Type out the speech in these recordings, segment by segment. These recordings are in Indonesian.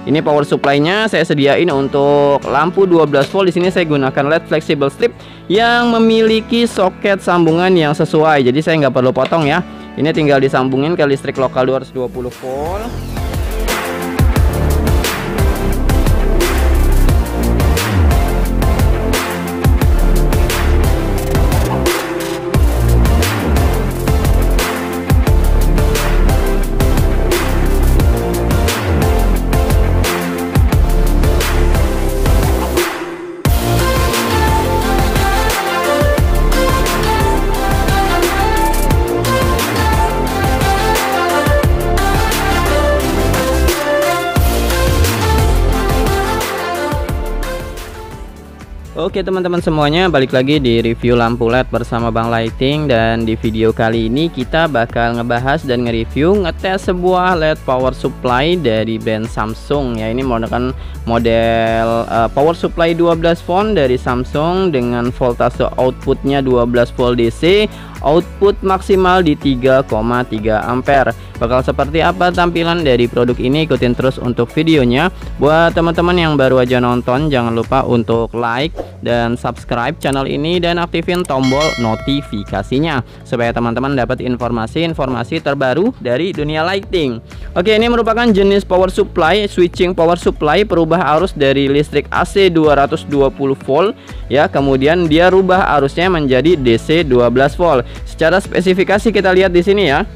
Ini power supply-nya saya sediain untuk lampu 12 volt. Di sini saya gunakan LED flexible strip yang memiliki soket sambungan yang sesuai. Jadi saya nggak perlu potong ya. Ini tinggal disambungin ke listrik lokal 220 volt. Oke teman-teman semuanya, balik lagi di review lampu LED bersama Bang Lighting. Dan di video kali ini kita bakal ngebahas dan nge-review ngetes sebuah LED power supply dari brand Samsung ya. Ini menggunakan model power supply 12 volt dari Samsung dengan voltase outputnya 12 volt DC, output maksimal di 3,3 ampere. Bakal seperti apa tampilan dari produk ini, ikutin terus untuk videonya. Buat teman-teman yang baru aja nonton, jangan lupa untuk like dan subscribe channel ini dan aktifin tombol notifikasinya supaya teman-teman dapat informasi-informasi terbaru dari dunia lighting. Oke, ini merupakan jenis power supply, switching power supply, perubah arus dari listrik AC 220 volt ya, kemudian dia rubah arusnya menjadi DC 12 volt. Secara spesifikasi kita lihat di sini ya.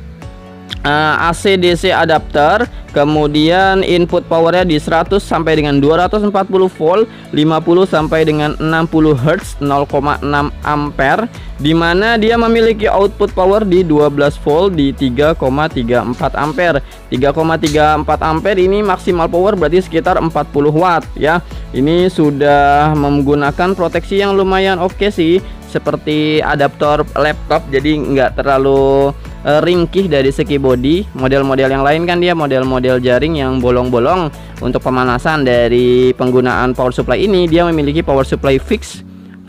AC DC adapter, kemudian input powernya di 100 sampai dengan 240 volt, 50 sampai dengan 60 Hz, 0,6 ampere, dimana dia memiliki output power di 12 volt di 3,34 ampere. 3,34 ampere ini maksimal power berarti sekitar 40 watt ya. Ini sudah menggunakan proteksi yang lumayan oke sih, seperti adaptor laptop, jadi nggak terlalu ringkih dari segi body. Model-model yang lain kan dia model-model jaring yang bolong-bolong. Untuk pemanasan dari penggunaan power supply ini, dia memiliki power supply fix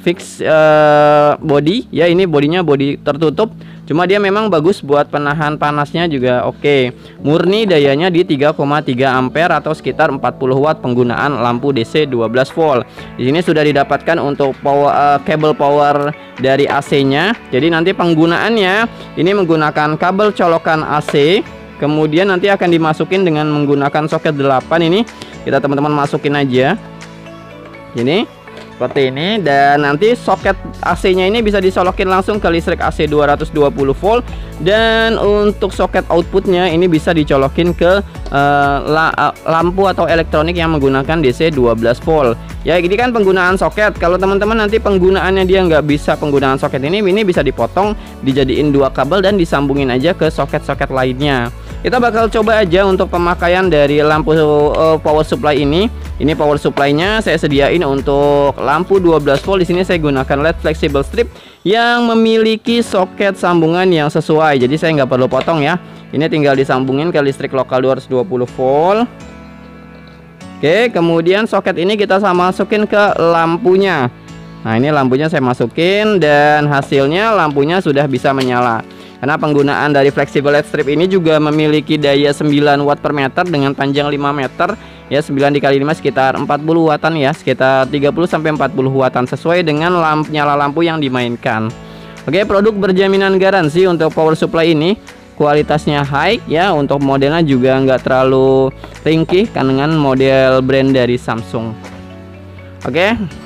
body ya. Ini bodinya body tertutup, cuma dia memang bagus buat penahan panasnya juga oke. Murni dayanya di 3,3 ampere atau sekitar 40 watt penggunaan lampu DC 12 volt. Di sini sudah didapatkan untuk power, kabel power dari AC-nya. Jadi nanti penggunaannya ini menggunakan kabel colokan AC, kemudian nanti akan dimasukin dengan menggunakan soket 8 ini. Kita teman-teman masukin aja ini seperti ini, dan nanti soket AC-nya ini bisa disolokin langsung ke listrik AC 220 volt, dan untuk soket outputnya ini bisa dicolokin ke lampu atau elektronik yang menggunakan DC 12 volt. Ya, ini kan penggunaan soket. Kalau teman-teman nanti penggunaannya dia nggak bisa penggunaan soket ini bisa dipotong, dijadiin dua kabel dan disambungin aja ke soket-soket lainnya. Kita bakal coba aja untuk pemakaian dari lampu power supply ini. Ini power supply-nya saya sediain untuk lampu 12 volt. Di sini saya gunakan LED flexible strip yang memiliki soket sambungan yang sesuai. Jadi saya nggak perlu potong ya. Ini tinggal disambungin ke listrik lokal 220 volt. Oke, kemudian soket ini kita masukin ke lampunya. Nah, ini lampunya saya masukin dan hasilnya lampunya sudah bisa menyala. Karena penggunaan dari flexible LED strip ini juga memiliki daya 9 watt per meter dengan panjang 5 meter ya. 9 dikali 5 sekitar 40 wattan ya, sekitar 30 sampai 40 wattan sesuai dengan nyala lampu yang dimainkan. Oke, produk berjaminan garansi untuk power supply ini. Kualitasnya high ya, untuk modelnya juga nggak terlalu ringkih kan dengan model brand dari Samsung. Oke.